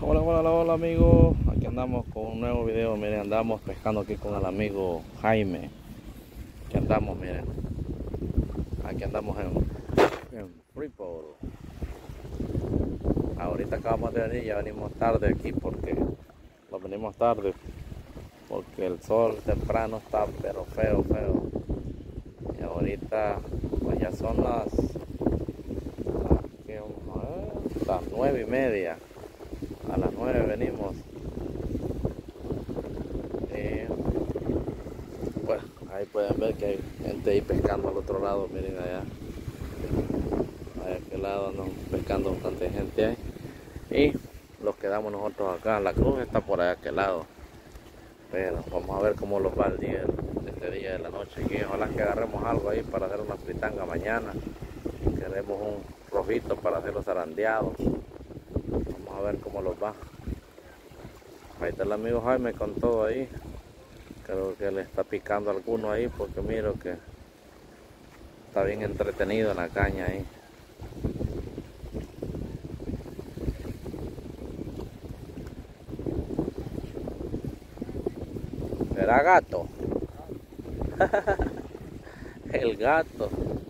Hola, hola, hola, hola amigos, aquí andamos con un nuevo video. Miren, andamos pescando aquí con el amigo Jaime. Aquí andamos, miren, aquí andamos en Freeport. Ahorita acabamos de venir, ya venimos tarde aquí porque nos venimos tarde porque el sol temprano está pero feo, feo. Y ahorita pues ya son ¿qué vamos a ver? Las 9:30. A las 9 venimos. Pues ahí pueden ver que hay gente ahí pescando al otro lado. Miren allá. A aquel lado andan pescando bastante gente ahí. Y los quedamos nosotros acá. La cruz está por allá aquel lado. Pero vamos a ver cómo los va el día, este día de la noche. Y ojalá que agarremos algo ahí para hacer una fritanga mañana. Queremos un rojito para hacer los zarandeados. Vamos a ver cómo los va. Ahí está el amigo Jaime con todo ahí. Creo que le está picando a alguno ahí porque miro que está bien entretenido en la caña ahí. ¿Será gato? El gato.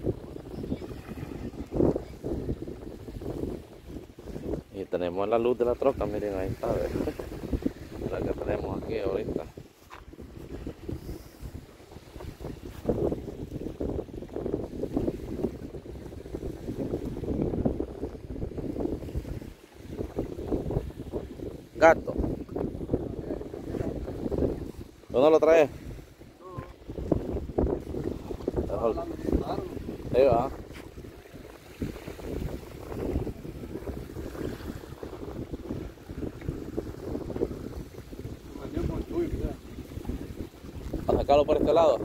Y tenemos la luz de la troca, miren ahí está. La que tenemos aquí ahorita. Gato. ¿Dónde lo traes? Ahí va. A sacarlo por este lado.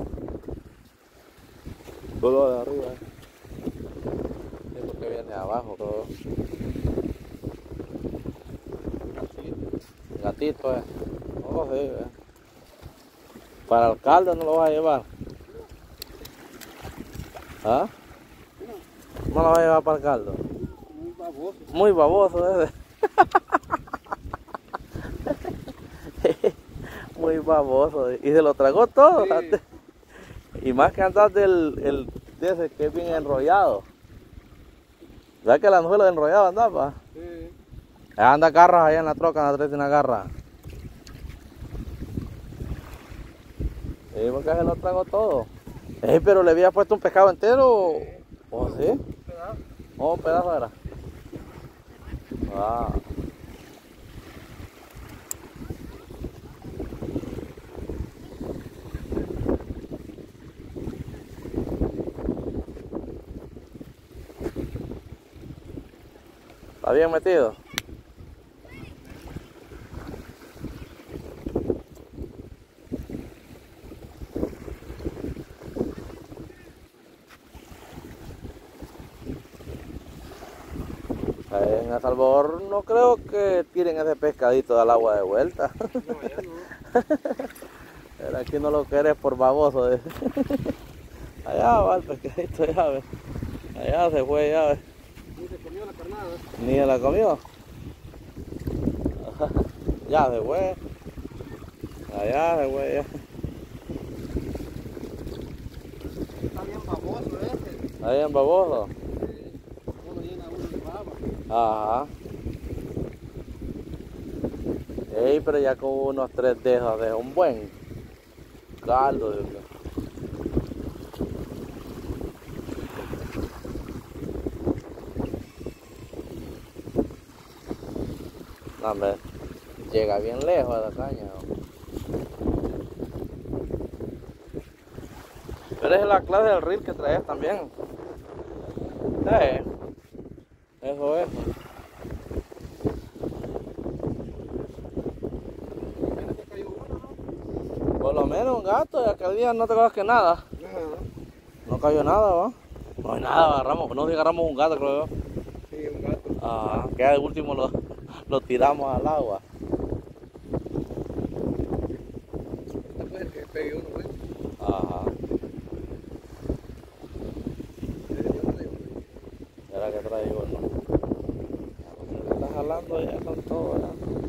Todo de arriba. Es lo que viene abajo todo. Gatito Oh, sí, Para el caldo no lo vas a llevar. ¿Ah? No lo vas a llevar para el caldo. Muy baboso. Muy baboso ese. Muy baboso. Y se lo tragó todo. Sí. Y más que andar de ese que es bien enrollado. ¿Sabes que el anzuelo de enrollado andaba? Sí. Anda garras allá en la troca, en la tres de una garra. Sí, porque se lo tragó todo. Pero le había puesto un pescado entero. ¿O sí? Un pedazo. Oh, un pedazo era. Ah. ¿Está bien metido? En El Salvador no creo que tiren ese pescadito al agua de vuelta. No, ya no. Pero aquí no lo querés por baboso. Allá va el pescadito, ya ves. Allá se fue, ya ves. Ni se comió la carnada. Ni se la comió. Ya se fue. Allá se fue, ya. Está bien baboso ese. Ahí en baboso. Uno llena uno de baba. Ajá. Pero ya con unos 3 dedos de un buen caldo. Dios mío. No, hombre, llega bien lejos a la caña. ¿No? Pero es la clase del reel que traes también. Eso es. Apenas te cayó uno, ¿no? Por lo menos un gato, y aquel día no te acuerdas que nada. Ajá. No cayó nada, ¿va? No hay nada, agarramos, no si agarramos un gato, creo yo. Sí, un gato. Ah, que al último lo tiramos al agua. Esta puede ser que se pegue uno, bueno. Ajá. Era que trae uno. Está jalando ya con todo, ¿verdad?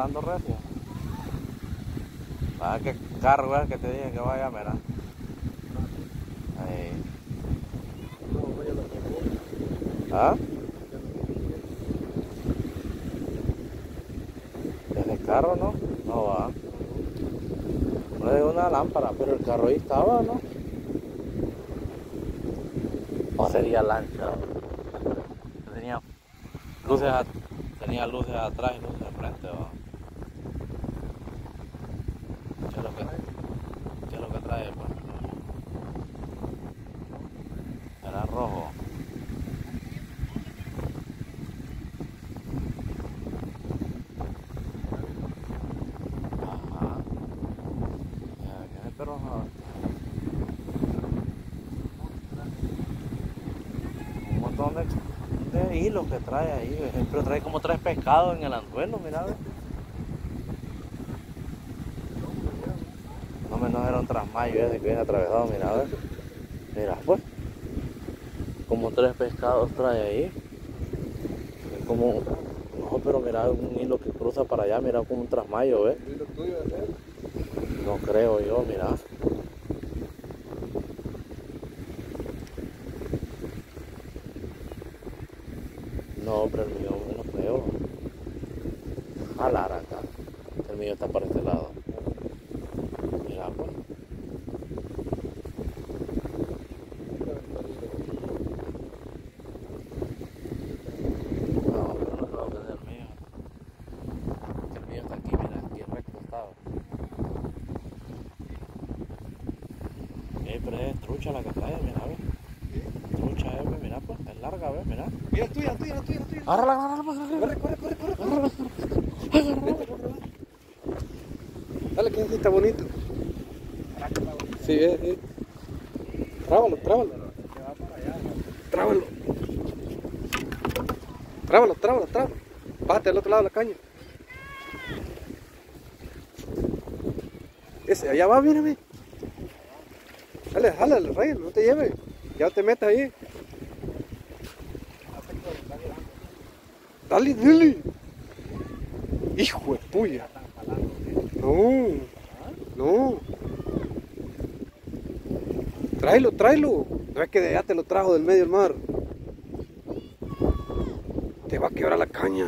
jalando recio. Ah, qué carro es que te dije que vaya, mira. Ahí. ¿Ah? ¿Ese carro no? No va. No es una lámpara, pero el carro ahí estaba, ¿no? O sería lancha. Tenía luces atrás y luces de frente, ¿va? ¿Qué es lo que trae, pues? Era rojo. Ajá. Ya, pero un montón de hilos que trae ahí, pero trae como 3 pescados en el anzuelo, mira. No menos era un trasmayo ese que viene atravesado, mira. Mira, pues, como 3 pescados trae ahí. Es como, no, pero mira, un hilo que cruza para allá, mira, como un trasmayo, ¿ves? ¿Y lo tuyo es él? No creo yo, mira. No, pero el mío no creo. Jalar acá. El mío está para este lado. Mira, pues. No, pero no creo que es el mío. El mío está aquí, mira, aquí recto estaba. Pero es trucha la que trae, mira, ¿ves? Trucha, mira, pues, es larga, ¿ves? Mira. Mira, tuya. Agárrala. Corre. Dale, que sí está bonito. Sí, Trábalo. Bájate al otro lado de la caña. Ese, allá va, mírame. Dale, Rey, no te lleves. Ya te metas ahí. Dale. Hijo de puya. No. Tráelo. No es que de allá te lo trajo del medio del mar. Te va a quebrar la caña.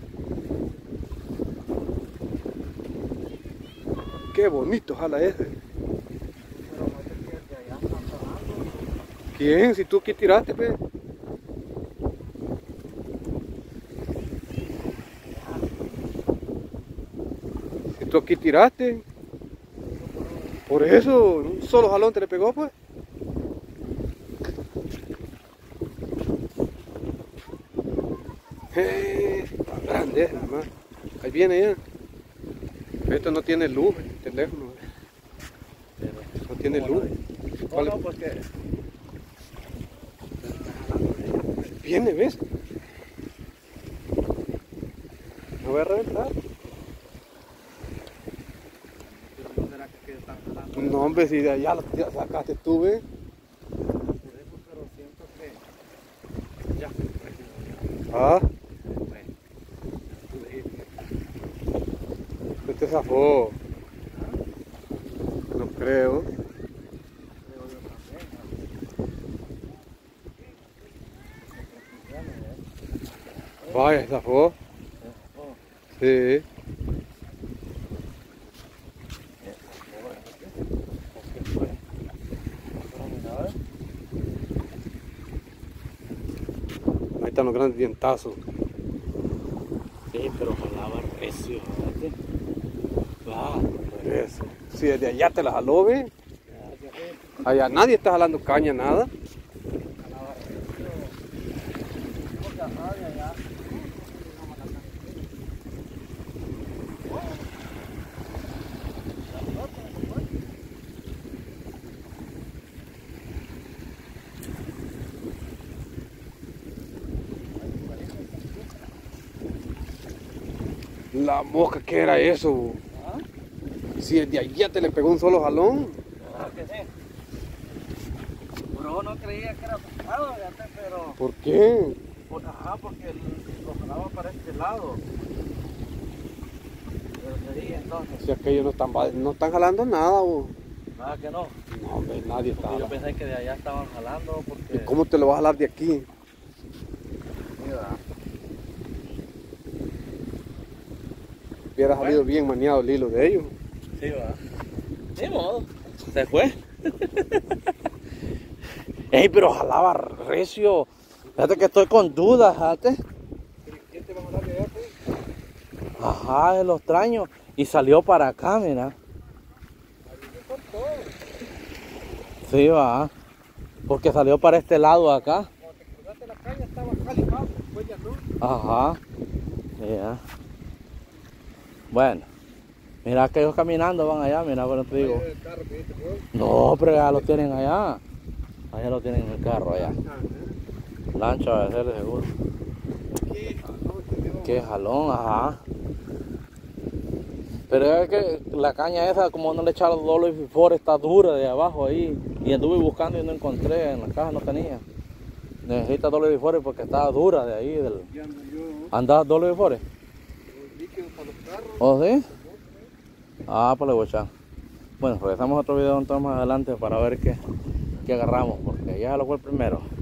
Qué bonito jala ese. ¿Quién? Si tú aquí tiraste, pe. Si tú aquí tiraste. Por eso, un solo jalón te le pegó, pues. Está grande, nomás. Ahí viene ya. Esto no tiene luz, el teléfono. No tiene luz. No, porque Viene, ¿ves? Me voy a reventar. ¿no será que están jalando? No, hombre, si de allá ya sacaste tú, ¿ves? Pero siento que ya. Ah, este zafó. No creo. Vaya, zafó. Sí. Ahí están los grandes dientazos. Sí, pero jalaba recio, ¿verdad? Ah, eso. Si desde allá te la jaló, ¿ves? Allá nadie está jalando caña, nada. La mosca, ¿qué era eso? ¿Ah? Si desde allá te le pegó un solo jalón. Claro que sí. Pero no creía que era pescado, fíjate, pero... ¿Por qué? Ajá, porque lo jalaba para este lado. Sí, entonces. Si aquellos no están jalando nada, bo. Nada que no. No, hombre, nadie está Porque yo jalando. pensé que de allá estaban jalando porque... ¿Y cómo te lo vas a jalar de aquí? Mira, Hubiera salido bien maniado el hilo de ellos. sí, va. Ni modo. Se fue. Ey, pero jalaba recio. Fíjate que estoy con dudas, fíjate. ¿Quién te va a jalar de allá, pues? Ajá, lo extraño. Y salió para acá, mira. Sí, va. Porque salió para este lado acá. Cuando te cruzaste la caña estaba calibado, después ya no. Ajá. Ya. Bueno. Mira que ellos caminando van allá, mira, pero te digo. El carro que viste, pues. No, pero ya lo tienen allá. Allá lo tienen en el carro, allá. Lancha de ser seguro. Qué jalón, te Qué jalón, ajá. Pero es que la caña esa, como no le echaron doble bifor, está dura de abajo ahí. Y anduve buscando y no encontré, en la caja no tenía. Necesita doble bifor porque estaba dura de ahí. Ya ando yo, ¿Andaba doble bifor? los líquidos para los carros. ¿Oh, sí? Ah, pues le voy a echar. Bueno, regresamos a otro video entonces más adelante para ver qué agarramos, porque ya lo fue el primero.